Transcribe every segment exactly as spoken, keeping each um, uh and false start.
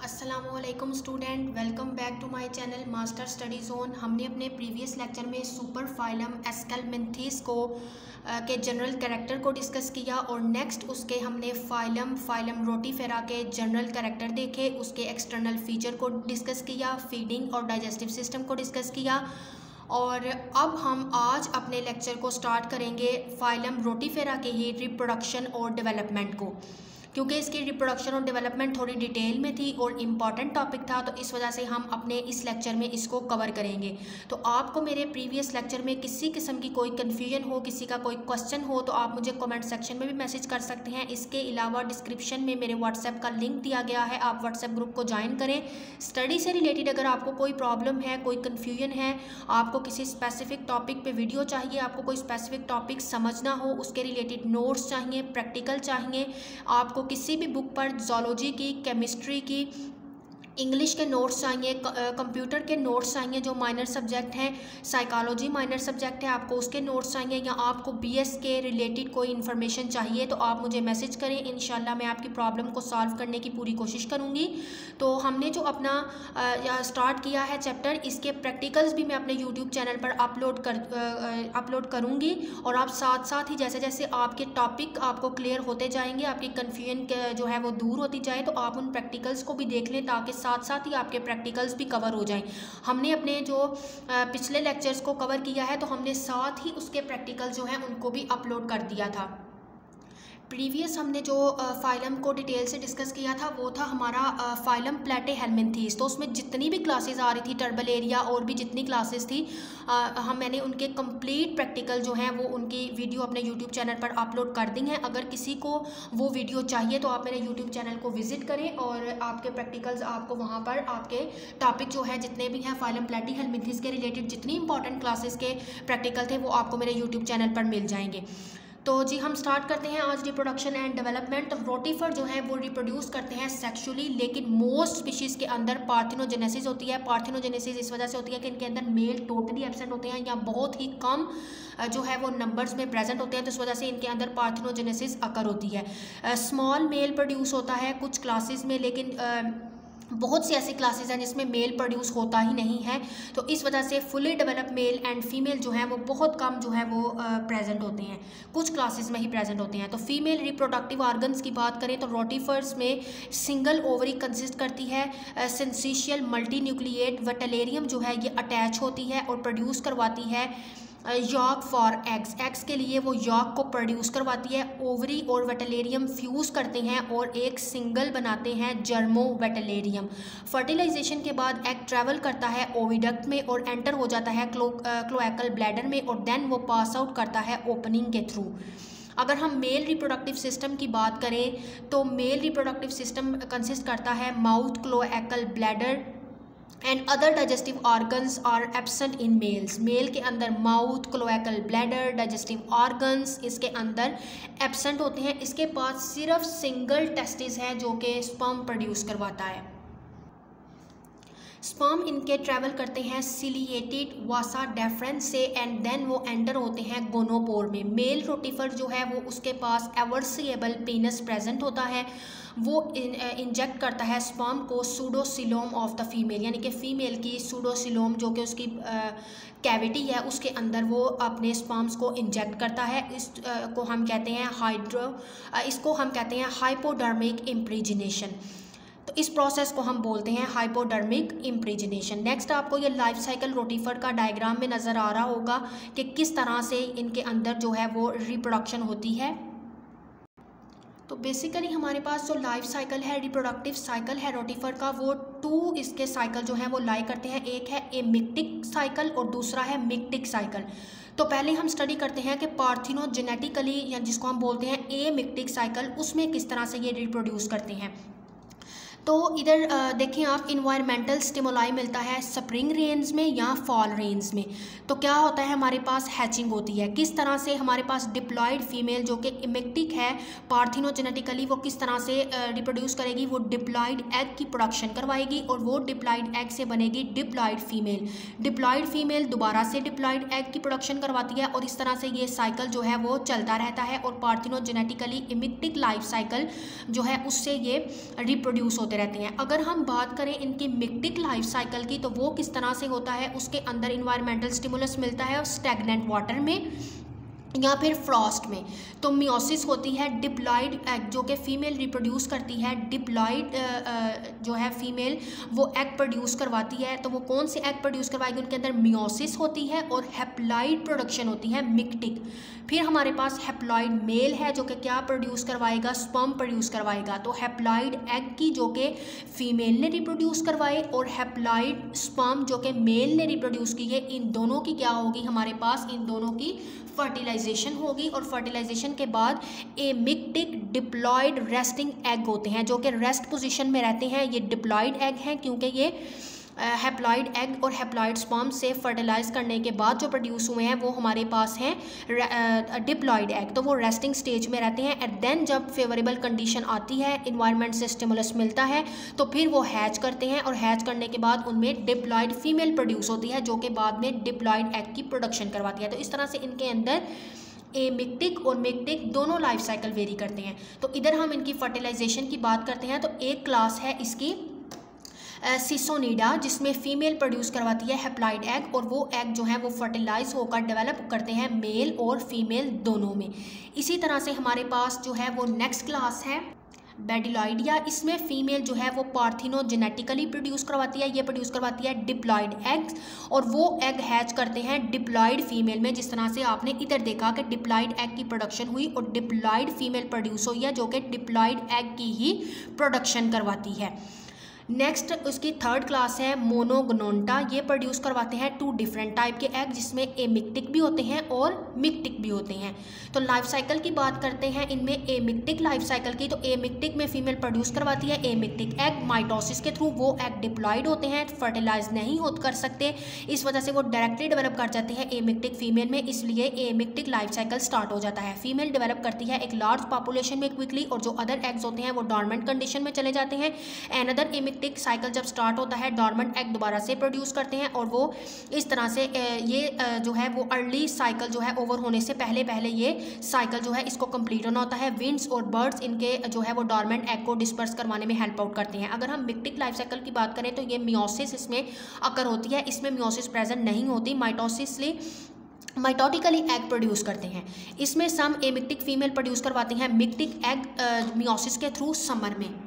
अस्सलामुअलैकुम student, welcome back to my channel master study zone. हमने अपने प्रीवियस लेक्चर में सुपर फाइलम एस्केलमिंथीस को आ, के जनरल कैरेक्टर को डिस्कस किया और नेक्स्ट उसके हमने फाइलम फाइलम रोटीफेरा के जनरल कैरेक्टर देखे, उसके एक्सटर्नल फीचर को डिस्कस किया, फीडिंग और डाइजेस्टिव सिस्टम को डिस्कस किया। और अब हम आज अपने लेक्चर को स्टार्ट करेंगे फाइलम रोटीफेरा के ही रिप्रोडक्शन और डेवलपमेंट को, क्योंकि इसकी रिप्रोडक्शन और डेवलपमेंट थोड़ी डिटेल में थी और इम्पॉर्टेंट टॉपिक था, तो इस वजह से हम अपने इस लेक्चर में इसको कवर करेंगे। तो आपको मेरे प्रीवियस लेक्चर में किसी किस्म की कोई कन्फ्यूजन हो, किसी का कोई क्वेश्चन हो, तो आप मुझे कमेंट सेक्शन में भी मैसेज कर सकते हैं। इसके अलावा डिस्क्रिप्शन में मेरे व्हाट्सएप का लिंक दिया गया है, आप व्हाट्सएप ग्रुप को ज्वाइन करें। स्टडी से रिलेटेड अगर आपको कोई प्रॉब्लम है, कोई कन्फ्यूजन है, आपको किसी स्पेसिफिक टॉपिक पर वीडियो चाहिए, आपको कोई स्पेसिफिक टॉपिक समझना हो, उसके रिलेटेड नोट्स चाहिए, प्रैक्टिकल चाहिए, आपको किसी भी बुक पर ज़ूलॉजी की, केमिस्ट्री की, इंग्लिश के नोट्स चाहिए, कंप्यूटर के नोट्स चाहिए जो माइनर सब्जेक्ट हैं, साइकोलॉजी माइनर सब्जेक्ट है, आपको उसके नोट्स चाहिए, या आपको बीएस के रिलेटेड कोई इन्फॉर्मेशन चाहिए, तो आप मुझे मैसेज करें। इंशाल्लाह मैं आपकी प्रॉब्लम को सॉल्व करने की पूरी कोशिश करूँगी। तो हमने जो अपना आ, स्टार्ट किया है चैप्टर, इसके प्रैक्टिकल्स भी मैं अपने यूट्यूब चैनल पर अपलोड कर अपलोड करूँगी, और आप साथ साथ ही जैसे जैसे आपके टॉपिक आपको क्लियर होते जाएंगे, आपकी कन्फ्यूजन जो है वो दूर होती जाए, तो आप उन प्रैक्टिकल्स को भी देख लें ताकि साथ साथ ही आपके प्रैक्टिकल्स भी कवर हो जाएं। हमने अपने जो पिछले लेक्चर्स को कवर किया है, तो हमने साथ ही उसके प्रैक्टिकल जो हैं उनको भी अपलोड कर दिया था। प्रीवियस हमने जो फाइलम को डिटेल से डिस्कस किया था वो था हमारा फाइलम प्लेटेहेल्मिन्थीस। तो उसमें जितनी भी क्लासेस आ रही थी, टर्बलेरिया और भी जितनी क्लासेस थी, आ, हम मैंने उनके कंप्लीट प्रैक्टिकल जो हैं वो उनकी वीडियो अपने यूट्यूब चैनल पर अपलोड कर दी हैं। अगर किसी को वो वीडियो चाहिए तो आप मेरे यूट्यूब चैनल को विजिट करें और आपके प्रैक्टिकल्स आपको वहाँ पर आपके टॉपिक जो है जितने भी हैं फाइलम प्लेटेहेल्मिन्थीस के रिलेटेड जितनी इंपॉर्टेंट क्लासेस के प्रैक्टिकल थे वो आपको मेरे यूट्यूब चैनल पर मिल जाएंगे। तो जी हम स्टार्ट करते हैं आज रिप्रोडक्शन एंड डेवलपमेंट। तो रोटीफर जो है वो रिप्रोड्यूस करते हैं सेक्सुअली, लेकिन मोस्ट स्पीशीज़ के अंदर पार्थिनोजेनेसिस होती है। पार्थिनोजेनेसिस इस वजह से होती है कि इनके अंदर मेल टोटली एब्सेंट होते हैं या बहुत ही कम जो है वो नंबर्स में प्रेजेंट होते हैं, तो इस वजह से इनके अंदर पार्थिनोजेनेसिस अकर होती है। स्मॉल मेल प्रोड्यूस होता है कुछ क्लासेस में, लेकिन uh, बहुत सी ऐसी क्लासेस हैं जिसमें मेल प्रोड्यूस होता ही नहीं है, तो इस वजह से fully develop male and female जो है वो बहुत कम जो है वो प्रेजेंट होते हैं, कुछ क्लासेस में ही प्रेजेंट होते हैं। तो फीमेल रिप्रोडक्टिव ऑर्गन्स की बात करें तो रोटीफर्स में सिंगल ओवरी कंसिस्ट करती है, सिंसिशियल मल्टी न्यूक्लिएट वटेलेरियम जो है ये अटैच होती है और प्रोड्यूस करवाती है यॉक फॉर एग्स। एग्स के लिए वो यॉक को प्रोड्यूस करवाती है। ओवरी और वेटेलेरियम फ्यूज़ करते हैं और एक सिंगल बनाते हैं जर्मो वेटेलेरियम। फर्टिलाइजेशन के बाद एग ट्रैवल करता है ओविडक्ट में और एंटर हो जाता है क्लो क्लोएकल ब्लैडर में, और देन वो पास आउट करता है ओपनिंग के थ्रू। अगर हम मेल रिप्रोडक्टिव सिस्टम की बात करें तो मेल रिप्रोडक्टिव सिस्टम कंसिस्ट करता है mouth, cloacal bladder and other digestive organs are absent in males. Male के अंदर mouth, cloacal bladder, digestive organs इसके अंदर एब्सेंट होते हैं। इसके पास सिर्फ सिंगल टेस्टिस है जो कि स्पर्म प्रोड्यूस करवाता है। स्पर्म इनके ट्रैवल करते हैं सिलिएटेड वासा डेफरेंस से एंड देन वो एंटर होते हैं गोनोपोर में। मेल रोटीफर जो है वो उसके पास एवर्सिएबल पेनिस प्रेजेंट होता है, वो इंजेक्ट करता है स्पर्म को सूडोसिलोम ऑफ द फीमेल, यानी कि फ़ीमेल की सूडोसिलोम जो कि उसकी कैविटी है उसके अंदर वो अपने स्पर्म्स को इंजेक्ट करता है। इस आ, को हम कहते हैं हाइड्रो इसको हम कहते हैं हाइपोडर्मिक इम्प्रीजिनेशन। तो इस प्रोसेस को हम बोलते हैं हाइपोडर्मिक इम्प्रीजिनेशन। नेक्स्ट आपको ये लाइफ साइकिल रोटीफर का डायग्राम में नज़र आ रहा होगा कि किस तरह से इनके अंदर जो है वो रिप्रोडक्शन होती है। तो बेसिकली हमारे पास जो लाइफ साइकिल है, रिप्रोडक्टिव साइकिल है रोटीफर का, वो टू इसके साइकिल जो है वो लाई करते हैं। एक है एमिक्टिक साइकिल और दूसरा है मिक्टिक साइकिल। तो पहले हम स्टडी करते हैं कि पार्थिनोजेनेटिकली या जिसको हम बोलते हैं एमिक्टिक साइकिल, उसमें किस तरह से ये रिप्रोड्यूस करते हैं। तो इधर देखें आप, इन्वायरमेंटल स्टिमुलाई मिलता है स्प्रिंग रेन्स में या फॉल रेन्स में। तो क्या होता है, हमारे पास हैचिंग होती है। किस तरह से हमारे पास डिप्लॉयड फीमेल जो कि इमेक्टिक है पार्थिनोजेनेटिकली, वो किस तरह से रिप्रोड्यूस करेगी, वो डिप्लॉयड एग की प्रोडक्शन करवाएगी और वो डिप्लॉयड एग से बनेगी डिप्लॉयड फीमेल। डिप्लॉयड फीमेल दोबारा से डिप्लॉयड एग की प्रोडक्शन करवाती है और इस तरह से ये साइकिल जो है वो चलता रहता है और पार्थिनोजेनेटिकली इमेक्टिक लाइफ साइकिल जो है उससे ये रिप्रोड्यूस होते होते रहते हैं। अगर हम बात करें इनकी मिक्टिक लाइफ साइकिल की तो वो किस तरह से होता है, उसके अंदर इन्वायरमेंटल स्टिमुलस मिलता है स्टैग्नेंट वाटर में या फिर फ्रॉस्ट में। तो मियोसिस होती है डिप्लॉइड एग जो कि फ़ीमेल रिप्रोड्यूस करती है। डिप्लॉइड जो है फीमेल वो एग प्रोड्यूस करवाती है। तो वो कौन से एग प्रोड्यूस करवाएगी, उनके अंदर मियोसिस होती है और हैप्लॉइड प्रोडक्शन होती है मिक्टिक। फिर हमारे पास हैप्लॉइड मेल है जो कि क्या प्रोड्यूस करवाएगा, स्पर्म प्रोड्यूस करवाएगा। तो हैप्लॉइड एग की जो कि फीमेल ने रिप्रोड्यूस करवाए और हैप्लॉइड स्पर्म जो कि मेल ने रिप्रोड्यूस की है, इन दोनों की क्या होगी हमारे पास, इन दोनों की फर्टिलाइजेशन होगी। और फर्टिलाइजेशन के बाद एमिक्टिक डिप्लॉइड रेस्टिंग एग होते हैं जो कि रेस्ट पोजीशन में रहते हैं। ये डिप्लॉइड एग हैं क्योंकि ये हैप्लॉइड एग और हैप्लॉइड स्पर्म से फर्टिलाइज करने के बाद जो प्रोड्यूस हुए हैं वो हमारे पास हैं डिप्लॉइड एग। तो वो रेस्टिंग स्टेज में रहते हैं। एंड देन जब फेवरेबल कंडीशन आती है, इन्वायरमेंट से स्टिमुलस मिलता है, तो फिर वो हैच करते हैं और हैच करने के बाद उनमें डिप्लॉइड फीमेल प्रोड्यूस होती है जो कि बाद में डिप्लॉइड एग की प्रोडक्शन करवाती है। तो इस तरह से इनके अंदर एमिक्टिक और मिक्टिक दोनों लाइफ साइकिल वेरी करते हैं। तो इधर हम इनकी फर्टिलाइजेशन की बात करते हैं। तो एक क्लास है इसकी सिसोनिडा जिसमें फीमेल प्रोड्यूस करवाती है हैप्लॉइड एग और वो एग जो है वो फर्टिलाइज होकर डेवलप करते हैं मेल और फीमेल दोनों में। इसी तरह से हमारे पास जो है वो नेक्स्ट क्लास है बेडिलॉइडिया। इसमें फीमेल जो है वो पार्थिनोजेनेटिकली प्रोड्यूस करवाती है, ये प्रोड्यूस करवाती है डिप्लॉइड एग्स और वो एग हैच करते हैं डिप्लॉइड फीमेल में। जिस तरह से आपने इधर देखा कि डिप्लॉइड एग की प्रोडक्शन हुई और डिप्लॉइड फीमेल प्रोड्यूस हुई है जो कि डिप्लॉइड एग की ही प्रोडक्शन करवाती है। नेक्स्ट उसकी थर्ड क्लास है मोनोगोनोंटा। ये प्रोड्यूस करवाते हैं टू डिफरेंट टाइप के एग जिसमें एमिक्टिक भी होते हैं और मिक्टिक भी होते हैं। तो लाइफ साइकिल की बात करते हैं इनमें एमिक्टिक लाइफ साइकिल की। तो एमिक्टिक में फीमेल प्रोड्यूस करवाती है एमिक्टिक एग माइटोसिस के थ्रू। वो एग डिप्लॉइड होते हैं, फर्टिलाइज नहीं हो कर सकते, इस वजह से वो डायरेक्टली डेवलप कर जाते हैं एमिक्टिक फीमेल में, इसलिए एमिक्टिक लाइफ साइकिल स्टार्ट हो जाता है। फीमेल डेवलप करती है एक लार्ज पॉपुलेशन में क्विकली और जो अदर एग्स होते हैं वो डॉर्मेंट कंडीशन में चले जाते हैं। अनदर एमिक्टिक साइकिल जब स्टार्ट होता है डॉर्मेंट एग दोबारा से प्रोड्यूस करते हैं और वो इस तरह से ये जो है वो अर्ली साइकिल जो है ओवर होने से पहले पहले ये साइकिल जो है इसको कंप्लीट होना होता है। विंड्स और बर्ड्स इनके जो है वो डॉर्मेंट एग को डिस्पर्स करवाने में हेल्प आउट करते हैं। अगर हम मिक्टिक लाइफ साइकिल की बात करें तो ये मियोसिस इसमें अकर होती है, इसमें मियोसिस प्रेजेंट नहीं होती। माइटोसिसली माइटोटिकली एग प्रोड्यूस करते हैं। इसमें सम एमिक्टिक फीमेल प्रोड्यूस करवाती हैं मिक्टिक एग मियोसिस के थ्रू समर में।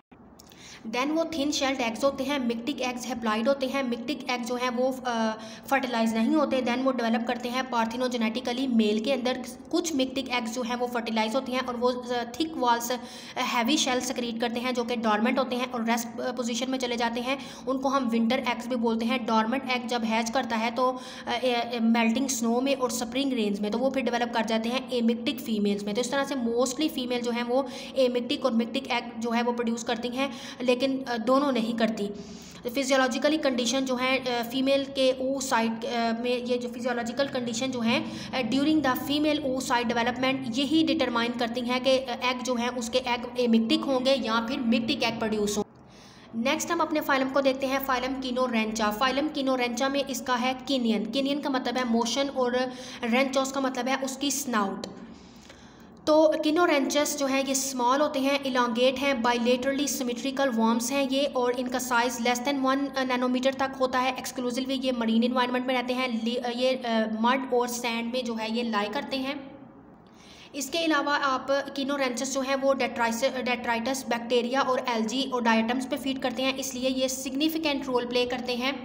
देन वो थिन शेल्ड एग्स होते हैं, मिक्टिक एग्स हैप्लॉइड होते हैं। मिक्टिक एग जो है वो फर्टिलाइज नहीं होते, देन वो डेवलप करते हैं पार्थिनोजेनेटिकली मेल के अंदर। कुछ मिक्टिक एग्स जो हैं वो फर्टिलाइज होते हैं और वो thick walls heavy shell secrete करते हैं जो कि डॉर्मेंट होते हैं और रेस्ट पोजीशन में चले जाते हैं। उनको हम विंटर एग्स भी बोलते हैं। डॉर्मेंट एग जब हैच करता है तो मेल्टिंग स्नो में और स्प्रिंग रेन्स में, तो वो फिर डेवलप कर जाते हैं एमिक्टिक फीमेल्स में। तो इस तरह से मोस्टली फीमेल जो है वो एमिक्टिक और मिक्टिक एग जो है वो प्रोड्यूस करती हैं, लेकिन दोनों नहीं करती। फिजियोलॉजिकली कंडीशन जो है फीमेल के ओ साइड में, ये जो फिजियोलॉजिकल कंडीशन जो है during the female oocyte development यही डिटरमाइन करती हैं कि एग जो है उसके एग एमिक्टिक होंगे या फिर मिक्टिक एग प्रोड्यूस होंगे। नेक्स्ट हम अपने फाइलम को देखते हैं, फाइलम किनोरेंचा। फाइलम किनोरेंचा में इसका है किनियन। किनियन का मतलब है मोशन और रेंचोस का मतलब है उसकी स्नाउट। तो किनोरेंचस जो है ये स्मॉल होते हैं, इलांगेट हैं, बाइलेटरली सिमेट्रिकल वर्म्स हैं ये और इनका size less than one nanometer तक होता है। एक्सक्लूसिवली ये मरीन इन्वायरमेंट में रहते हैं। ये मड और सैंड में जो है ये लाई करते हैं। इसके अलावा आप किनोरेंचस जो है वो डेट्राइस डेट्राइटस बैक्टीरिया और एल्जी और डायटम्स पे फीड करते हैं, इसलिए ये सिग्निफिकेंट रोल प्ले करते हैं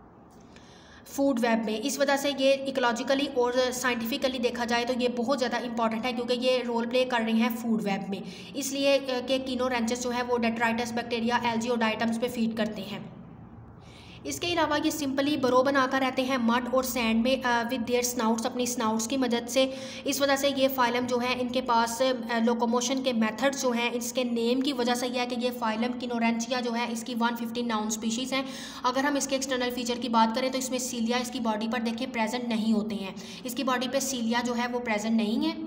फूड वेब में। इस वजह से ये इकोलॉजिकली और साइंटिफिकली देखा जाए तो ये बहुत ज़्यादा इंपॉर्टेंट है क्योंकि ये रोल प्ले कर रहे हैं फूड वेब में, इसलिए कि किनोरेंचस जो है वो डेट्राइटस बैक्टीरिया एल्जी और डायटम्स पे फीड करते हैं। इसके अलावा ये सिंपली बरो बनाकर रहते हैं मड और सैंड में विद देयर स्नाउट्स, अपनी स्नाउट्स की मदद से। इस वजह से ये फाइलम जो है इनके पास लोकोमोशन के मेथड्स जो हैं इसके नेम की वजह से यह है कि ये फाइलम किनोरेंचिया जो है इसकी वन फिफ्टी नाउन स्पीशीज़ हैं। अगर हम इसके एक्सटर्नल फीचर की बात करें तो इसमें सीलिया इसकी बॉडी पर देखें प्रेजेंट नहीं होते हैं, इसकी बॉडी पर सीलिया जो है वो प्रेजेंट नहीं है।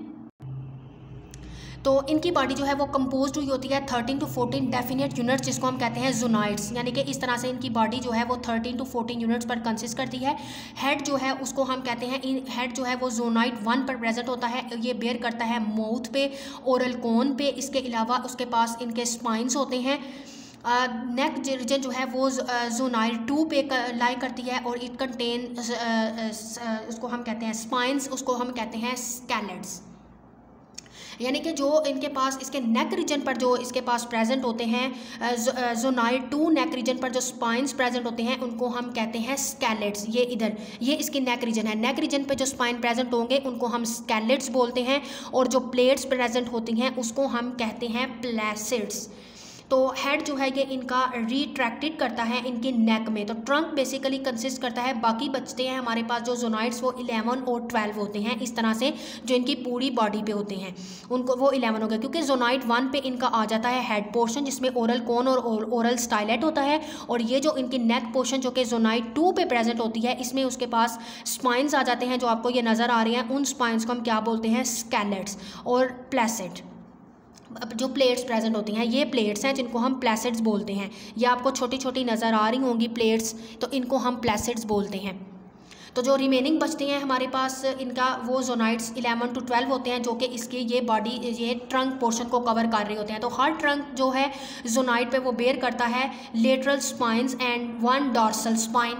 तो इनकी बॉडी जो है वो कंपोज हुई होती है thirteen to fourteen definite units जिसको हम कहते हैं जोनाइड्स, यानी कि इस तरह से इनकी बॉडी जो है वो थर्टीन टू फोर्टीन यूनिट्स पर कंसिस्ट करती है। हेड जो है उसको हम कहते हैं इन हेड जो है वो जोनाइड वन पर प्रेजेंट होता है, ये बेयर करता है माउथ पे, ओरल कोन पे। इसके अलावा उसके पास इनके स्पाइंस होते हैं। नेक रीजन जो है वो जोनाइड टू पे लाई करती है और इट कंटेन, उसको हम कहते हैं स्पाइंस, उसको हम कहते हैं स्केलेट्स। यानी कि जो इनके पास इसके नेक रीजन पर जो इसके पास प्रेजेंट होते हैं, जोनाइड टू नेक रीजन पर जो स्पाइंस प्रेजेंट होते हैं उनको हम कहते हैं स्केलेट्स। ये इधर ये इसकी नेक रीजन है, नेक रीजन पे जो स्पाइन प्रेजेंट होंगे उनको हम स्केलेट्स बोलते हैं, और जो प्लेट्स प्रेजेंट होती हैं उसको हम कहते हैं प्लेसिड्स। तो हेड जो है ये इनका रिट्रैक्टेड करता है इनकी नेक में। तो ट्रंक बेसिकली कंसिस्ट करता है, बाकी बचते हैं हमारे पास जो जोनाइड्स वो इलेवन और ट्वेल्व होते हैं। इस तरह से जो इनकी पूरी बॉडी पे होते हैं उनको वो इलेवन हो गए, क्योंकि जोनाइड वन पे इनका आ जाता है हेड पोर्शन जिसमें ओरल कोन और ओरल स्टाइलेट होता है, और ये जो इनकी नेक पोर्शन जो कि जोनाइड टू पे प्रेजेंट होती है इसमें उसके पास स्पाइंस आ जाते हैं जो आपको ये नज़र आ रहे हैं। उन स्पाइंस को हम क्या बोलते हैं? स्केलेट्स और प्लेसिड। जो प्लेट्स प्रेजेंट होती हैं ये प्लेट्स हैं जिनको हम प्लेसिड्स बोलते हैं। ये आपको छोटी छोटी नज़र आ रही होंगी प्लेट्स, तो इनको हम प्लेसिड्स बोलते हैं। तो जो रिमेनिंग बचते हैं हमारे पास इनका वो जोनाइड्स इलेवन टू ट्वेल्व होते हैं जो कि इसकी ये बॉडी ये ट्रंक पोर्शन को कवर कर रहे होते हैं। तो हर ट्रंक जो है जोनाइड पे वो बेयर करता है lateral spines and one dorsal spine.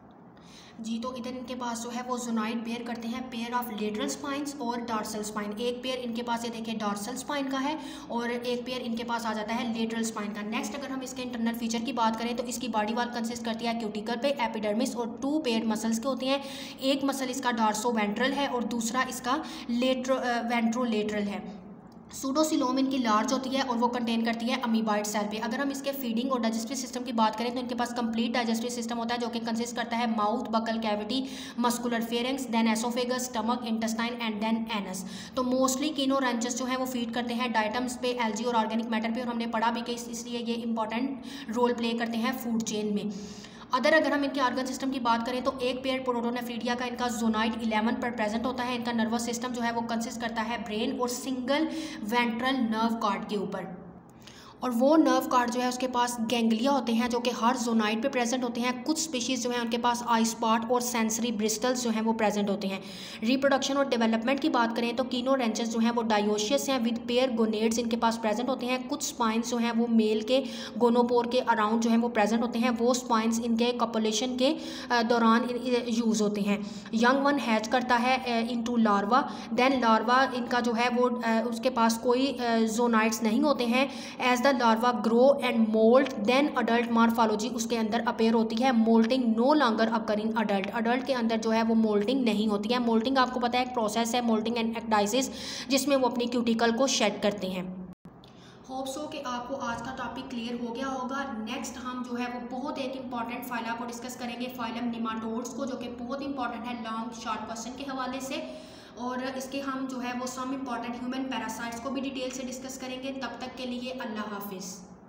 जी, तो इधर इनके पास जो है वो जोनाइड बेयर करते हैं पेयर ऑफ लेटरल स्पाइंस और डॉर्सल स्पाइन। एक पेयर इनके पास ये देखिए डॉर्सल स्पाइन का है और एक पेयर इनके पास आ जाता है लेटरल स्पाइन का। नेक्स्ट अगर हम इसके इंटरनल फीचर की बात करें तो इसकी बॉडी वॉल कंसिस्ट करती है क्यूटिकल पे, एपिडर्मिस और टू पेयर मसल्स के होती हैं। एक मसल इसका डॉर्सो वेंट्रल है और दूसरा इसका लेट्रो वेंट्रोलेटरल है। सूडोसिलोम इनकी लार्ज होती है और वो कंटेन करती है अमीबाइड सेल पे। अगर हम इसके फीडिंग और डाइजेस्टिव सिस्टम की बात करें तो इनके पास कंप्लीट डाइजेस्टिव सिस्टम होता है जो कि कंसिस्ट करता है mouth, buccal cavity, muscular pharynx, then oesophagus, stomach, intestine and then anus. तो मोस्टली कीनोरेंचस जो है वो फीड करते हैं डाइटम्स पे, एल्गी और ऑर्गेनिक मैटर पे, और हमने पढ़ा भी कि इसलिए ये इंपॉर्टेंट रोल प्ले करते हैं फूड चेन में। अदर अगर हम इनके ऑर्गन सिस्टम की बात करें तो एक पेयर प्रोटोनेफ्रीडिया का इनका जोनाइड इलेवन पर प्रेजेंट होता है। इनका नर्वस सिस्टम जो है वो कंसिस्ट करता है ब्रेन और सिंगल वेंट्रल नर्व कॉर्ड के ऊपर, और वो नर्व कार्ड जो है उसके पास गैंग्लिया होते हैं जो कि हर जोनाइड पे प्रेजेंट होते हैं। कुछ स्पीशीज़ जो हैं उनके पास आई स्पॉट और सेंसरी ब्रिस्टल्स जो हैं वो प्रेजेंट होते हैं। रिप्रोडक्शन और डेवलपमेंट की बात करें तो कीनोरेंचस जो हैं वो डायोशियस हैं विद पेयर गोनेड्स इनके पास प्रेजेंट होते हैं। कुछ स्पाइंस जो हैं वो मेल के गोनोपोर के अराउंड जो हैं वो प्रेजेंट होते हैं। वो स्पाइंस इनके कॉपुलेशन के दौरान यूज़ होते हैं। यंग वन हैच करता है इनटू लार्वा, देन लार्वा इनका जो है वो उसके पास कोई जोनाइड्स नहीं होते हैं। As the larva grow and moult then adult morphology उसके अंदर अपेयर होती है। Moulting no longer occur in adult, adult के अंदर जो है वो मोल्टिंग नहीं होती है। मोल्टिंग आपको पता है एक प्रोसेस है, मोल्टिंग एंड एक्डाइसिस, जिसमें वो अपनी क्यूटिकल को शेड करते हैं। होप सो कि आपको आज का टॉपिक क्लियर हो गया होगा। नेक्स्ट हम जो है वो बहुत एक इंपॉर्टेंट फाइला को डिस्कस करेंगे, फाइलम निमाटोड्स को, जो कि बहुत इंपॉर्टेंट है लॉन्ग शॉर्ट क्वेश्चन के हवाले से, और इसके हम जो है वो सम इंपॉर्टेंट ह्यूमन पैरासाइट्स को भी डिटेल से डिस्कस करेंगे। तब तक के लिए अल्लाह हाफिज़।